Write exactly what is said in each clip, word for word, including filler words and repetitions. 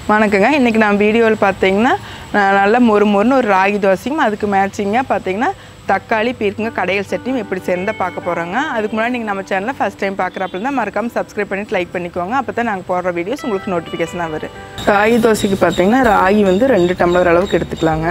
வணக்கங்க. இன்றைக்கி நான் வீடியோவில் பார்த்தீங்கன்னா நல்ல மொறு மொறுன்னு ஒரு ராகி தோசையும் அதுக்கு மேட்சிங்காக பார்த்தீங்கன்னா தக்காளி பீர்க்கங்க கடையல் சட்னியும் எப்படி சேர்ந்தால் பார்க்க போகிறோங்க. அதுக்கு முன்னாடி நீங்கள் நம்ம சேனலில் ஃபஸ்ட் டைம் பார்க்குறப்பல தான் மறக்காமல் சப்ஸ்கிரைப் பண்ணிவிட்டு லைக் பண்ணிக்கோங்க. அப்போ தான் நாங்கள் போடுற வீடியோஸ் உங்களுக்கு நோட்டிஃபிகேஷனாக வரும். ராகி தோசைக்கு பார்த்தீங்கன்னா ராகி வந்து ரெண்டு டம்ளர் அளவுக்கு எடுத்துக்கலாங்க.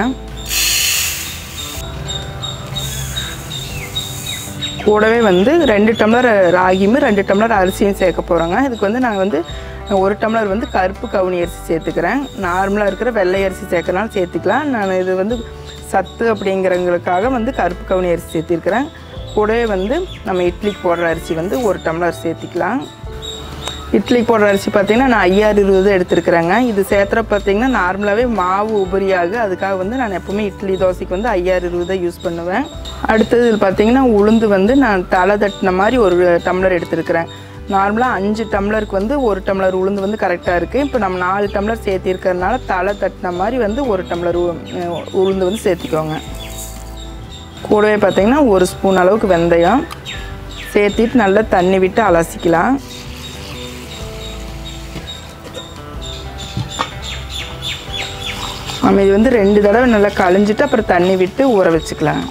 கூடவே வந்து ரெண்டு டம்ளர் ராகியும் ரெண்டு டம்ளர் அரிசியும் சேர்க்க போகிறோங்க. இதுக்கு வந்து நாங்கள் வந்து ஒரு டம்ளர் வந்து கருப்பு கவுனி அரிசி சேர்த்துக்கிறேன். நார்மலாக இருக்கிற வெள்ளை அரிசி சேர்க்கறனால சேர்த்துக்கலாம். நான் இது வந்து சத்து அப்படிங்கிறவங்களுக்காக வந்து கருப்பு கவுனி அரிசி சேர்த்திருக்கிறேன். கூடவே வந்து நம்ம இட்லிக்கு போடுற அரிசி வந்து ஒரு டம்ளர் சேர்த்திக்கலாம். இட்லிக்கு போடுற அரிசி பார்த்திங்கன்னா நான் ஐயாறு இருபது எடுத்துருக்குறேங்க. இது சேர்த்துற பார்த்திங்கன்னா நார்மலாகவே மாவு உபரியாகு. அதுக்காக வந்து நான் எப்போவுமே இட்லி தோசைக்கு வந்து ஐயாறு இருபதை யூஸ் பண்ணுவேன். அடுத்தது இது பார்த்திங்கன்னா உளுந்து வந்து நான் தலை தட்டின மாதிரி ஒரு டம்ளர் எடுத்துருக்கிறேன். நார்மலாக அஞ்சு டம்ளருக்கு வந்து ஒரு டம்ளர் உளுந்து வந்து கரெக்டாக இருக்குது. இப்போ நம்ம நாலு டம்ளர் சேர்த்திருக்கிறதுனால தலை தட்டின மாதிரி வந்து ஒரு டம்ளர் உளுந்து வந்து சேர்த்திக்கோங்க. கூடவே பார்த்திங்கன்னா ஒரு ஸ்பூன் அளவுக்கு வெந்தயம் சேர்த்திட்டு நல்லா தண்ணி விட்டு அலசிக்கலாம். நம்ம இது வந்து ரெண்டு தடவை நல்லா கழிஞ்சிட்டு அப்புறம் தண்ணி விட்டு ஊற வச்சுக்கலாம்.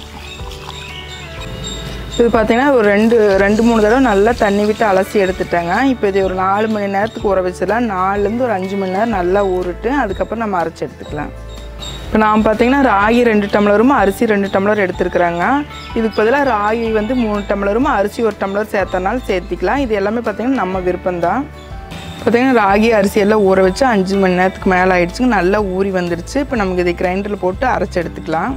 இது பார்த்திங்கன்னா ஒரு ரெண்டு ரெண்டு மூணு தடவை நல்லா தண்ணி விட்டு அலசி எடுத்துட்டேங்க. இப்போ இது ஒரு நாலு மணி நேரத்துக்கு ஊற வச்சிடலாம். நாலுலேருந்து ஒரு அஞ்சு மணி நேரம் நல்லா ஊறிட்டு அதுக்கப்புறம் நம்ம அரைச்சி எடுத்துக்கலாம். இப்போ நான் பார்த்திங்கன்னா ராகி ரெண்டு டம்ளரும் அரிசி ரெண்டு டம்ளர் எடுத்துருக்குறாங்க. இதுக்கு பதிலாக ராகி வந்து மூணு டம்ளரும் அரிசி ஒரு டம்ளர் சேர்த்தனாலும் சேர்த்திக்கலாம். இது எல்லாமே பார்த்திங்கன்னா நம்ம விருப்பம்தான். பார்த்திங்கன்னா ராகி அரிசி எல்லாம் ஊற வச்சு அஞ்சு மணி நேரத்துக்கு மேலே ஆகிடுச்சுங்க. நல்லா ஊறி வந்துடுச்சு. இப்போ நமக்கு இதை கிரைண்டரில் போட்டு அரைச்சி எடுத்துக்கலாம்.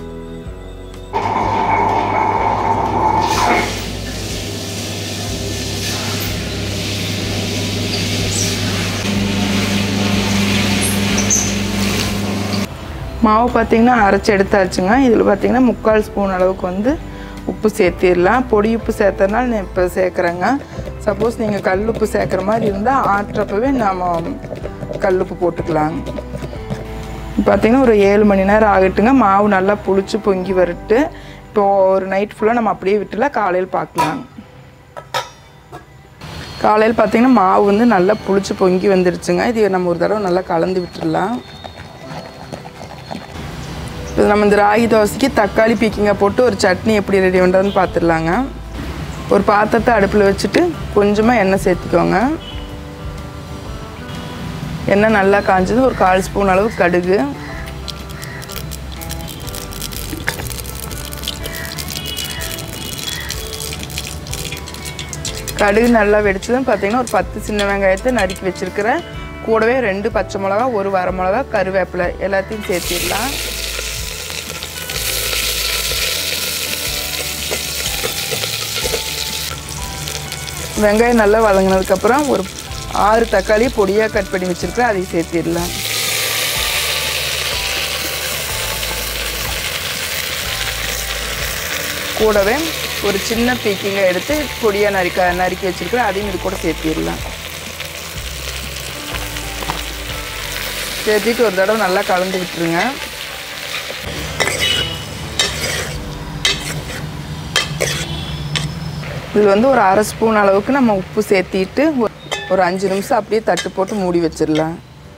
மாவு பார்த்திங்கன்னா அரைச்சி எடுத்தாச்சுங்க. இதில் பார்த்திங்கன்னா முக்கால் ஸ்பூன் அளவுக்கு வந்து உப்பு சேர்த்திடலாம். பொடி உப்பு சேர்த்தனால நான் இப்போ சேர்க்குறேங்க. சப்போஸ் நீங்கள் கல் உப்பு சேர்க்குற மாதிரி இருந்தால் ஆட்டுறப்பவே நாம் கல் உப்பு போட்டுக்கலாங்க. பார்த்திங்கன்னா ஒரு ஏழு மணி நேரம் ஆகட்டுங்க. மாவு நல்லா புளிச்சு பொங்கி வரட்டு. இப்போது ஒரு நைட் ஃபுல்லாக நம்ம அப்படியே விட்டுல காலையில் பார்க்கலாம். காலையில் பார்த்திங்கன்னா மாவு வந்து நல்லா புளிச்சு பொங்கி வந்துருச்சுங்க. இது நம்ம ஒரு தடவை நல்லா கலந்து விட்டுடலாம். இப்போ நம்ம இந்த ராகி தோசைக்கு தக்காளி பீக்கிங்க போட்டு ஒரு சட்னி எப்படி ரெடி பண்ணுறதுன்னு பார்த்துடலாங்க. ஒரு பாத்திரத்தை அடுப்பில் வச்சுட்டு கொஞ்சமாக எண்ணெய் சேர்த்திக்கோங்க. எண்ணெய் நல்லா காஞ்சது. ஒரு கால் ஸ்பூன் அளவு கடுகு, கடுகு நல்லா வெடிச்சதுன்னு பார்த்தீங்கன்னா ஒரு பத்து சின்ன வெங்காயத்தை நறுக்கி வச்சுருக்கிறேன். கூடவே ரெண்டு பச்சை மிளகா, ஒரு வர மிளகா, கருவேப்பிலை எல்லாத்தையும் சேர்த்திடலாம். வெங்காயம் நல்லா வதங்கினதுக்கப்புறம் ஒரு ஆறு தக்காளி பொடியாக கட் பண்ணி வச்சுருக்கிறேன். அதையும் சேர்த்திடலாம். கூடவே ஒரு சின்ன பீக்கிங்க எடுத்து பொடியாக நறுக்க நறுக்கி வச்சுருக்கிறேன். அதையும் இது கூட சேர்த்திடலாம். சேர்த்திட்டு ஒரு தடவை நல்லா கலந்து விட்டுருங்க. இதில் வந்து ஒரு அரை ஸ்பூன் அளவுக்கு நம்ம உப்பு சேர்த்திட்டு ஒரு அஞ்சு நிமிஷம் அப்படியே தட்டு போட்டு மூடி வச்சிடலாம்.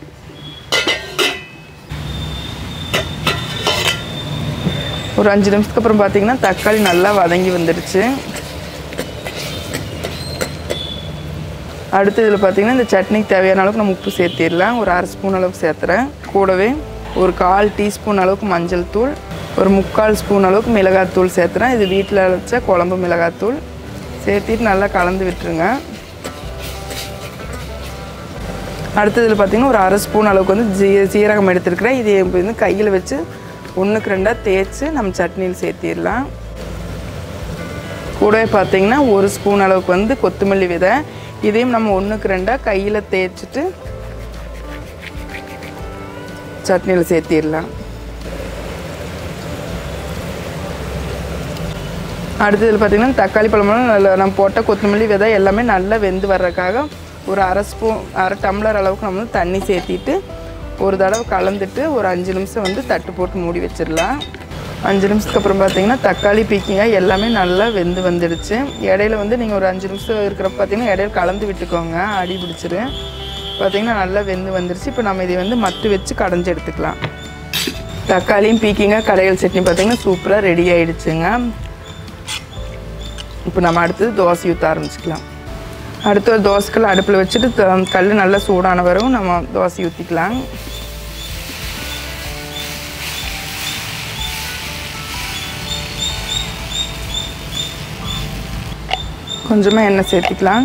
ஒரு அஞ்சு நிமிஷத்துக்கு அப்புறம் பார்த்திங்கன்னா தக்காளி நல்லா வதங்கி வந்துடுச்சு. அடுத்து இதில் பார்த்திங்கன்னா இந்த சட்னிக்கு தேவையான அளவுக்கு நம்ம உப்பு சேர்த்திடலாம். ஒரு அரை ஸ்பூன் அளவுக்கு சேர்த்துறேன். கூடவே ஒரு கால் டீஸ்பூன் அளவுக்கு மஞ்சள் தூள், ஒரு முக்கால் ஸ்பூன் அளவுக்கு மிளகாத்தூள் சேர்த்துறேன். இது வீட்டில் அரைச்ச குழம்பு மிளகாத்தூள் சேர்த்திட்டு நல்லா கலந்து விட்டுருங்க. அடுத்தது இதில் பார்த்திங்கன்னா ஒரு அரை ஸ்பூன் அளவுக்கு வந்து ஜீ சீரகம் எடுத்துருக்கிறேன். இது வந்து கையில் வச்சு ஒன்றுக்கு ரெண்டாக தேய்ச்சி நம்ம சட்னியில் சேர்த்திடலாம். கூடவே பார்த்திங்கன்னா ஒரு ஸ்பூன் அளவுக்கு வந்து கொத்தமல்லி விதை, இதையும் நம்ம ஒன்றுக்கு ரெண்டாக கையில் தேய்ச்சிட்டு சட்னியில் சேர்த்திடலாம். அடுத்தது பார்த்திங்கன்னா தக்காளி பழமெல்லாம் நல்லா நம்ம போட்ட கொத்தமல்லி விதை எல்லாமே நல்லா வெந்து வர்றதுக்காக ஒரு அரை ஸ்பூன் அரை டம்ளர் அளவுக்கு நம்ம வந்து தண்ணி சேர்த்திட்டு ஒரு தடவை கலந்துட்டு ஒரு அஞ்சு நிமிஷம் வந்து தட்டு போட்டு மூடி வச்சிடலாம். அஞ்சு நிமிஷத்துக்கு அப்புறம் பார்த்திங்கன்னா தக்காளி பீக்கிங்க எல்லாமே நல்லா வெந்து வந்துடுச்சு. இடையில வந்து நீங்கள் ஒரு அஞ்சு நிமிஷம் இருக்கிறப்ப பார்த்திங்கன்னா இடையில கலந்து விட்டுக்கோங்க, அடி பிடிச்சிரு. பார்த்திங்கன்னா நல்லா வெந்து வந்துருச்சு. இப்போ நம்ம இதை வந்து மத்து வச்சு கடைஞ்சி எடுத்துக்கலாம். தக்காளியும் பீக்கிங்காக கடையல் சட்னி பார்த்திங்கன்னா சூப்பராக ரெடி ஆகிடுச்சுங்க. இப்போ நம்ம அடுத்தது தோசை ஊற்ற ஆரம்பிச்சிக்கலாம். அடுத்து ஒரு தோசைக்கல் அடுப்பில் வச்சுட்டு கல் நல்லா சூடான வரும் நம்ம தோசை ஊற்றிக்கலாம். கொஞ்சமாக எண்ணெய் சேர்த்துக்கலாம்.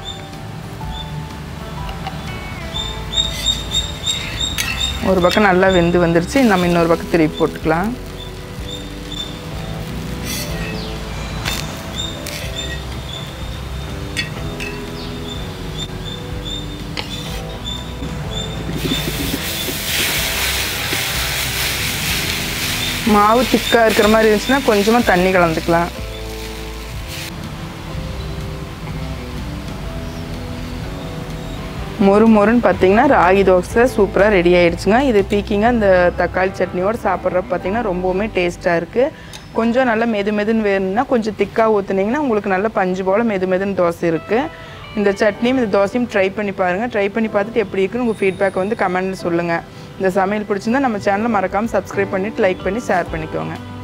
ஒரு பக்கம் நல்லா வெந்து வந்துருச்சு. நம்ம இன்னொரு பக்கம் திருப்பி போட்டுக்கலாம். மாவு திக்காக இருக்கிற மாதிரி இருந்துச்சுன்னா கொஞ்சமாக தண்ணி கலந்துக்கலாம். மொறு மொறுன்னு பார்த்திங்கன்னா ராகி தோசை சூப்பராக ரெடி ஆகிடுச்சுங்க. இது பீக்கிங்காக இந்த தக்காளி சட்னியோடு சாப்பிட்றப்ப பார்த்திங்கன்னா ரொம்பவுமே டேஸ்ட்டாக இருக்குது. கொஞ்சம் நல்லா மெது மெதுன்னு வேணும்னா கொஞ்சம் திக்காக ஊற்றுனீங்கன்னா உங்களுக்கு நல்ல பஞ்சு போல் மெது மெதுன்னு தோசை இருக்குது. இந்த சட்னியும் இந்த தோசையும் ட்ரை பண்ணி பாருங்கள். ட்ரை பண்ணி பார்த்துட்டு எப்படி இருக்குன்னு உங்கள் ஃபீட்பேக் வந்து கமெண்ட்டில் சொல்லுங்கள். இந்த சமையல் பிடிச்சிருந்தா நம்ம சேனலை மறக்காமல் சப்ஸ்கிரைப் பண்ணிவிட்டு லைக் பண்ணி ஷேர் பண்ணிக்கோங்க.